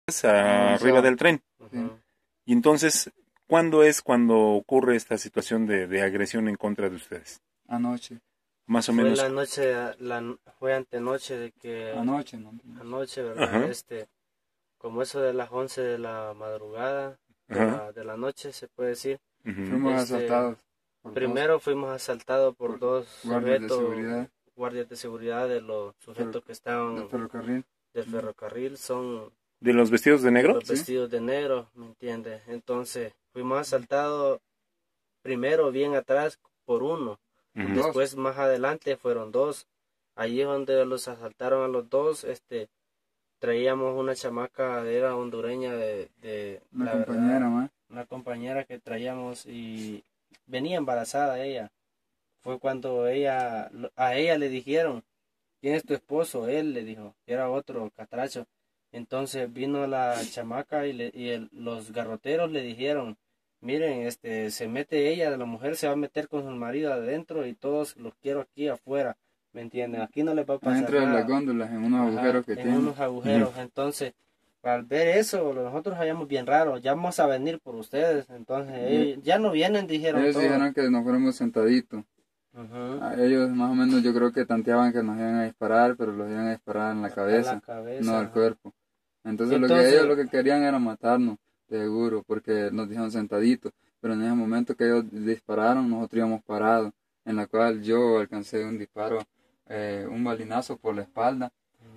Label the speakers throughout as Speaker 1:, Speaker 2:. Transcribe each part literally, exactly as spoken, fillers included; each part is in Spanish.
Speaker 1: Ah,
Speaker 2: arriba
Speaker 1: ya.
Speaker 2: del tren.
Speaker 1: Sí.
Speaker 2: Y entonces, ¿cuándo es cuando ocurre esta situación de, de agresión en contra de ustedes?
Speaker 1: Anoche.
Speaker 2: Más o
Speaker 3: Fue
Speaker 2: menos.
Speaker 3: la noche, la, fue antenoche de que...
Speaker 1: Anoche, ¿no?
Speaker 3: Anoche, ¿verdad?
Speaker 2: Ajá.
Speaker 3: Este, como eso de las once de la madrugada, de,
Speaker 2: Ajá.
Speaker 3: la, de la noche, se puede decir.
Speaker 2: Ujú.
Speaker 1: Fuimos
Speaker 3: Este,
Speaker 1: asaltados. por
Speaker 3: Primero
Speaker 1: dos
Speaker 3: fuimos asaltados por,
Speaker 1: por
Speaker 3: dos
Speaker 1: guardias de
Speaker 3: sujetos,
Speaker 1: seguridad
Speaker 3: guardias de seguridad de los sujetos que estaban
Speaker 1: del ferrocarril.
Speaker 3: del ferrocarril, son
Speaker 2: ¿De los vestidos de negro?
Speaker 3: los
Speaker 1: Sí.
Speaker 3: vestidos de negro, ¿me entiendes? Entonces fuimos asaltados primero bien atrás por uno,
Speaker 2: Ujú.
Speaker 3: después más adelante fueron dos. Allí es donde los asaltaron a los dos, este, traíamos una chamaca, era hondureña de, de
Speaker 1: Una
Speaker 3: la
Speaker 1: compañera
Speaker 3: verdad,
Speaker 1: más.
Speaker 3: una compañera que traíamos y venía embarazada ella. Fue cuando ella, a ella le dijeron, ¿quién es tu esposo? Él le dijo, que era otro catracho. Entonces vino la chamaca y, le, y el- los garroteros le dijeron, miren, este, se mete ella, la mujer se va a meter con su marido adentro y todos los quiero aquí afuera, ¿me entienden? Aquí no les va a pasar
Speaker 1: Adentro de
Speaker 3: nada.
Speaker 1: las góndolas, en unos
Speaker 3: Ajá,
Speaker 1: agujeros que
Speaker 3: en
Speaker 1: tienen.
Speaker 3: unos agujeros. Entonces, al ver eso, nosotros hallamos bien raro, ya vamos a venir por ustedes. Entonces, ellos ya no vienen, dijeron
Speaker 1: Ellos
Speaker 3: todos.
Speaker 1: dijeron que nos fuéramos sentaditos.
Speaker 3: Ujú.
Speaker 1: A ellos más o menos yo creo que tanteaban que nos iban a disparar, pero los iban a disparar en la
Speaker 3: A
Speaker 1: cabeza,
Speaker 3: la cabeza,
Speaker 1: no al
Speaker 3: ajá.
Speaker 1: cuerpo. Entonces, lo
Speaker 3: Entonces-
Speaker 1: que ellos lo que querían era matarnos, de seguro, porque nos dijeron sentaditos. Pero en ese momento que ellos dispararon, nosotros íbamos parados, en la cual yo alcancé un disparo, eh, un balinazo por la espalda,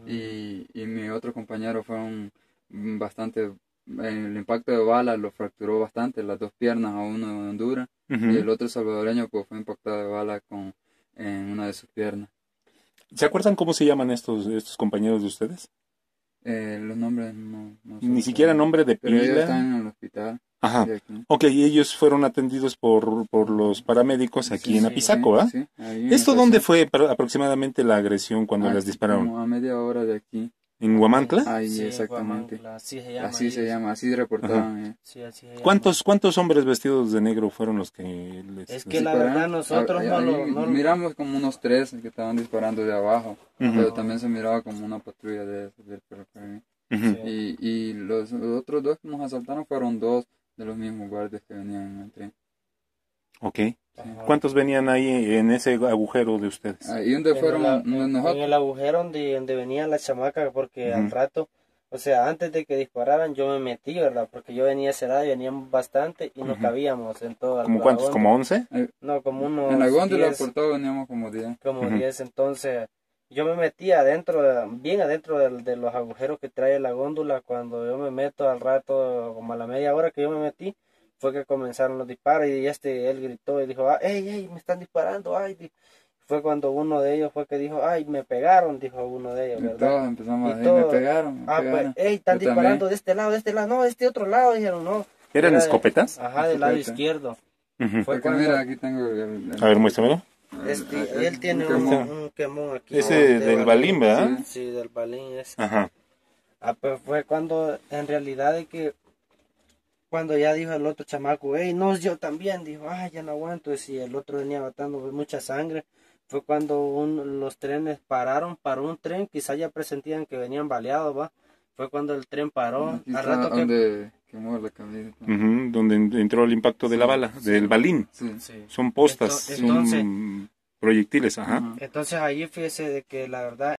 Speaker 1: y, y mi otro compañero fue un, un bastante, el impacto de bala lo fracturó bastante, las dos piernas, a uno de Honduras,
Speaker 2: Ujú.
Speaker 1: y el otro salvadoreño pues fue impactado de bala con, en una de sus piernas.
Speaker 2: ¿Se acuerdan cómo se llaman estos, estos compañeros de ustedes?
Speaker 1: Eh, los nombres no, no
Speaker 2: Ni
Speaker 1: son-
Speaker 2: siquiera nombre de
Speaker 1: Pero ellos
Speaker 2: pila.
Speaker 1: están en el hospital.
Speaker 2: Ajá.
Speaker 1: de aquí.
Speaker 2: Ok, y ellos fueron atendidos por, por los paramédicos aquí
Speaker 1: Sí,
Speaker 2: en
Speaker 1: sí,
Speaker 2: Apizaco, ¿ah?
Speaker 1: sí, ahí en
Speaker 2: ¿Esto
Speaker 1: esa
Speaker 2: dónde
Speaker 1: zona.
Speaker 2: fue apro- aproximadamente la agresión cuando
Speaker 1: Aquí,
Speaker 2: les dispararon?
Speaker 1: como a media hora de aquí.
Speaker 2: ¿En Huamantla?
Speaker 1: Ahí,
Speaker 3: Sí,
Speaker 1: exactamente.
Speaker 3: Guamantla, así se llama.
Speaker 1: Así se
Speaker 3: ellos.
Speaker 1: llama, así reportaban. eh.
Speaker 3: Sí, así se llama.
Speaker 2: ¿Cuántos, ¿Cuántos hombres vestidos de negro fueron los que les...
Speaker 3: Es
Speaker 2: les-
Speaker 3: que la
Speaker 1: Dispararon.
Speaker 3: verdad nosotros
Speaker 1: Ahí-
Speaker 3: no
Speaker 1: ahí
Speaker 3: lo... No lo-
Speaker 1: miramos como unos tres que estaban disparando de abajo,
Speaker 2: Ujú.
Speaker 1: pero también se miraba como una patrulla de, del ferrocarril.
Speaker 2: Ujú.
Speaker 3: Sí.
Speaker 1: Y, y los, los otros dos que nos asaltaron fueron dos de los mismos guardias que venían en el tren.
Speaker 2: Ok.
Speaker 3: Ajá.
Speaker 2: ¿Cuántos venían ahí en ese agujero de ustedes?
Speaker 1: Ahí donde
Speaker 3: En
Speaker 1: fueron
Speaker 3: el, a-
Speaker 1: no-
Speaker 3: en,
Speaker 1: nosotros.
Speaker 3: en el agujero donde, donde venía la chamaca, porque
Speaker 2: Ujú.
Speaker 3: al rato, o sea, antes de que dispararan, yo me metí, ¿verdad? Porque yo venía a esa edad y veníamos bastante y no
Speaker 2: Ujú.
Speaker 3: cabíamos en toda
Speaker 2: ¿Como
Speaker 3: la
Speaker 2: cuántos?
Speaker 3: góndola.
Speaker 2: ¿Como once?
Speaker 1: eh,
Speaker 3: No, como unos
Speaker 1: en la góndola
Speaker 3: diez,
Speaker 1: por todo veníamos como diez.
Speaker 3: como
Speaker 2: Ujú.
Speaker 3: diez. Entonces, yo me metí adentro, de- bien adentro del- de, los agujeros que trae la góndola. Cuando yo me meto al rato, como a la media hora que yo me metí, fue que comenzaron los disparos y este, él gritó y dijo, ah, ey, ey, me están disparando, ay. di-". Fue cuando uno de ellos fue que dijo, ay, me pegaron, dijo uno de ellos,
Speaker 1: Y
Speaker 3: ¿verdad?
Speaker 1: todos empezamos
Speaker 3: Y
Speaker 1: a decir, me
Speaker 3: todo-
Speaker 1: pegaron, me
Speaker 3: Ah,
Speaker 1: pegaron.
Speaker 3: pues, ey, están
Speaker 1: Yo
Speaker 3: disparando
Speaker 1: también.
Speaker 3: de este lado, de este lado, no, de este otro lado, dijeron, no.
Speaker 2: ¿Eran
Speaker 3: Era de-
Speaker 2: escopetas?
Speaker 3: Ajá, del lado
Speaker 1: Escopeta.
Speaker 3: izquierdo.
Speaker 2: Ujú.
Speaker 3: Fue
Speaker 1: Porque
Speaker 3: cuando,
Speaker 1: mira, aquí tengo el... el-
Speaker 2: A ver, muéstramelo.
Speaker 3: este,
Speaker 1: el-
Speaker 3: él tiene
Speaker 1: un
Speaker 3: un,
Speaker 1: quemón.
Speaker 3: un quemón aquí.
Speaker 2: Ese
Speaker 3: de
Speaker 2: del balín, ¿verdad?
Speaker 1: Sí.
Speaker 3: Sí, del balín ese.
Speaker 2: Ajá.
Speaker 3: Ah, pues fue cuando, en realidad, de que cuando ya dijo el otro chamaco, hey, no, yo también, dijo, ay, ya no aguanto, y si el otro venía botando mucha sangre, fue cuando un- los trenes pararon, paró un tren, quizá ya presentían que venían baleados, va, fue cuando el tren paró,
Speaker 1: Aquí
Speaker 3: al
Speaker 1: está
Speaker 3: rato que...
Speaker 1: donde quemó la camioneta.
Speaker 2: Ujú. Donde en- entró el impacto de la bala, del balín.
Speaker 1: Sí.
Speaker 3: Sí.
Speaker 2: Son postas,
Speaker 3: Ento- entonces-
Speaker 2: son proyectiles, ajá.
Speaker 1: Ajá.
Speaker 3: Entonces ahí fíjese de que la verdad